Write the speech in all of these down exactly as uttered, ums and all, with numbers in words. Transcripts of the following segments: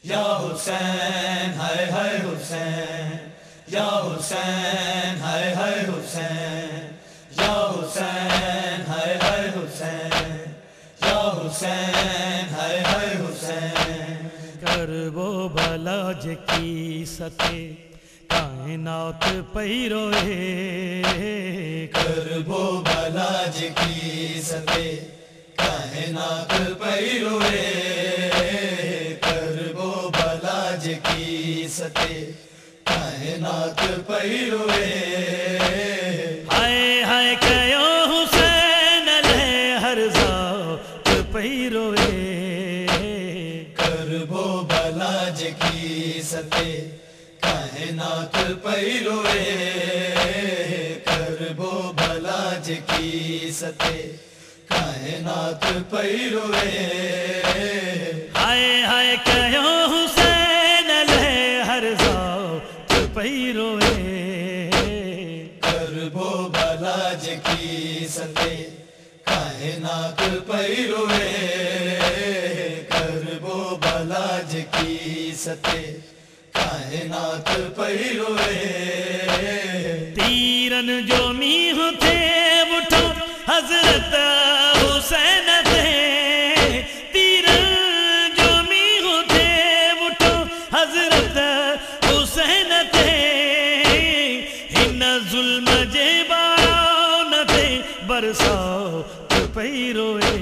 یا حسین ہائے ہائے حسین، یا حسین ہائے ہائے حسین، یا حسین ہائے ہائے حسین، یا حسین ہائے ہائے حسین۔ کرب و بلا جکی ستے کائنات پئی روئے، کرب و بلا جکی ستے کائنات پئی روئے، کرب و بلا جکی ستے کائنات پئی روئے۔ ہائے ہائے کہو حسین علیہ ہر ذات پئی روئے، کرب و بلا جکی ستے کائنات پئی روئے، کرب و بلا جکی ستے کائنات پئی روئے۔ ہائے ہائے کہو حسین علیہ ہر ذات پئی روئے، کرب و بلا جکی ستے کائنات پئی روئے، کرب و بلا جکی ستے کائنات پئی روئے۔ تیرن جو می ہوتے اٹھو حضرت حسین تھے، تیرن جو می ہوتے اٹھو حضرت حسین تھے، ہن ظلم جے باران تے برسات پئی روئے،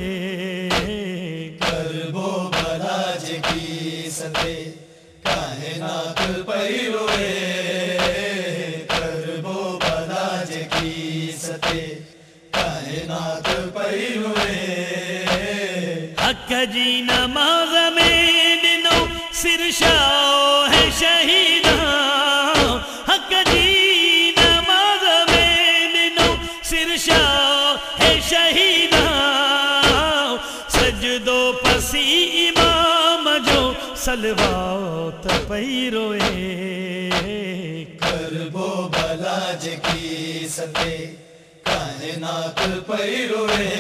کرب و بلا جکی ستے کائنات پئی روئے، کرب و بلا جکی ستے کائنات پئی روئے۔ حق جی نماز میں دنوں سرشاہ ہے شہیداں، حق جی نماز میں دنوں سرشاہ ہے شہیداں، سجدو پسی امام جو صلوات پئی روئے، کرب و بلا جکی ستے کائنات پئی روئے،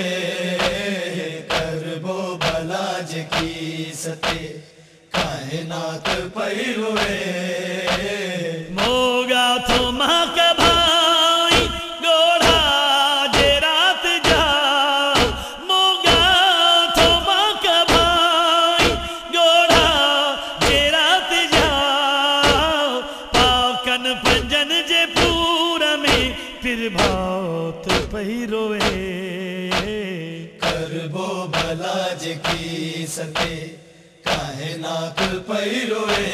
کرب و بلا جکی ستے کائنات پئی روئے۔ موگا تو ماں کا بھائی گوڑا جے رات جا، موگا تو ماں کا بھائی گوڑا جے رات جا، پاکن پنجن جے پورا میں پھر بھات پئی روئے، کرب و بلا جکی ستے کائنات پئی روئے،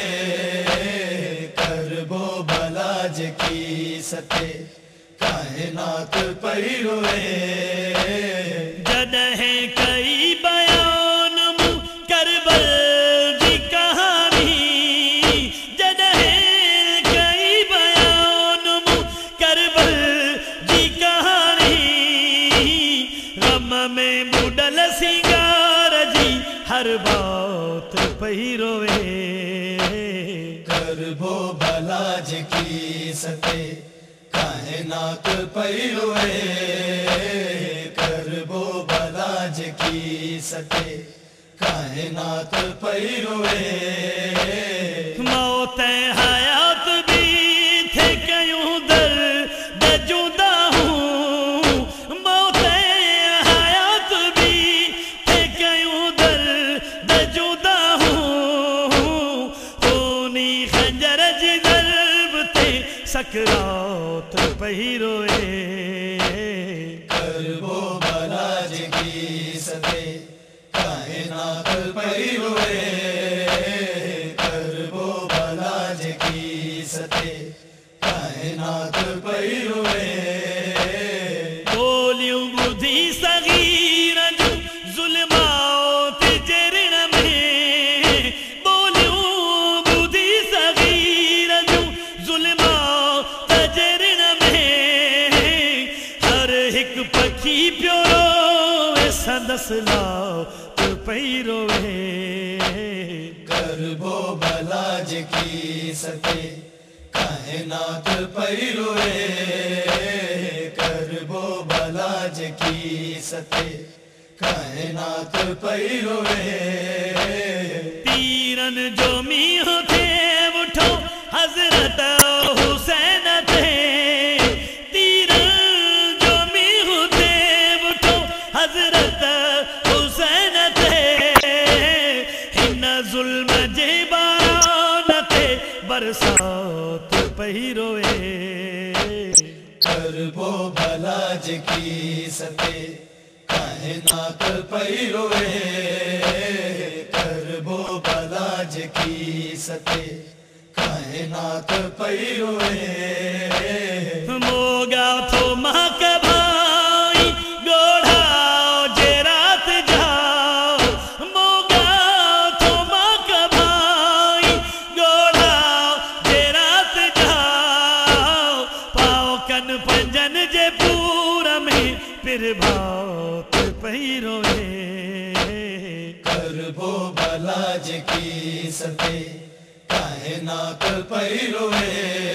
کرب و بلا جکی ستے کائنات پئی روئے۔ جدہیں کئی بیان مو کربل دی کہانی، جدہیں کئی بیان مو کربل دی کہانی، غم میں بڈل سنگار جی ہر بات پئی روئے، کرب و بلا جکی ستے کائنات پئی روئے، کرب و بلا جکی ستے کائنات پئی روئے۔ موت حیات بھی تھے کیوں درد جدا ہوں، موت حیات بھی تھے کیوں درد جدا ہوں، خونی خنجر جی ضرب تے سکرات پئی روئے، کرب و بلا جکی ستے کائنات پئی روئے، کرب و بلا جکی ستے کائنات پئی روئے۔ بولیوں بدھی صغیر جو ظلمات جرن میں، بولیوں بدھی صغیر جو ظلمات جرن میں، ہر ایک پکھی پیو روے سندس لات پئی روئے، کرب و بلا جکی ستے کائنات پئی روئے، کرب و بلا جکی ستے کائنات پئی روئے۔ تیرن جو می बरसात पई रोए करबो भलाज की सते कायनात पई रोए करबो भलाज की सते कायनात पई रोए मोगा थो मां के भाई गोढ़ाओ जे रात जाओ मोगा थो मां के भाई गोढ़ाओ जे रात जाओ पाओ कन पंजन जे पूर में फिर भात पई रोए करबो भलाज की सते कायनात पई रोए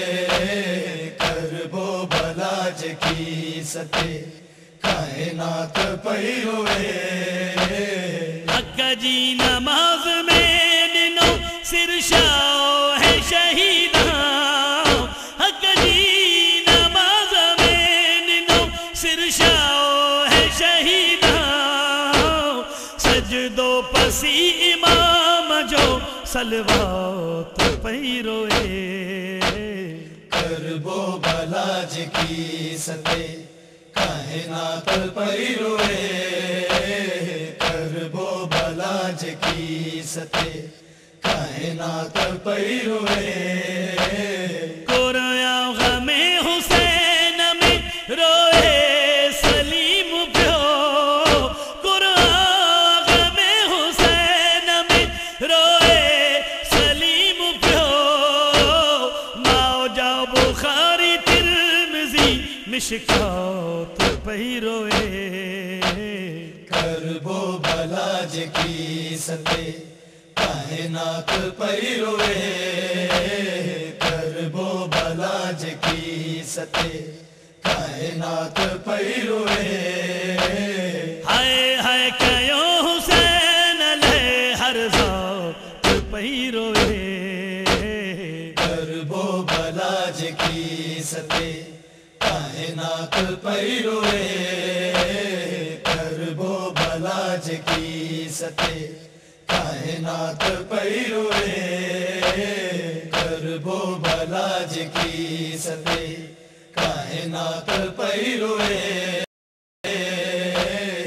करबो भलाज की सते कायनात पई रोए हक जी नमाज में दिनो सिरशाओ है शहीदा हक जी नमाज में दिनो सिरशाओ है शहीदा सजदो पसी इमाम जो सलवात पई रोए करबो भलाज की सते कायनात पई रोए करबो भलाज की सते कायनात पई रोए कोरया गमे हुसैन में रोए सलीम प्यो कोरया गमे हुसैन में रोए सलीम प्यो माओ जाओ बुखारी तिरमिज़ी मिशकात पई रोए करबो भलाज की सते कायनात पई रोए करबो भलाज की सते कायनात पई रोए हाय हाय कयो हुसैन ले हर ज़ात पई रोए करबो भलाज की सते कायनात पई रोए करबो भलाज की सते कायनात पई रोए करबो भलाज की सते कायनात पई रोए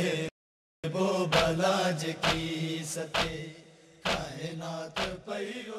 करबो भलाज की सते कायनात पई रोए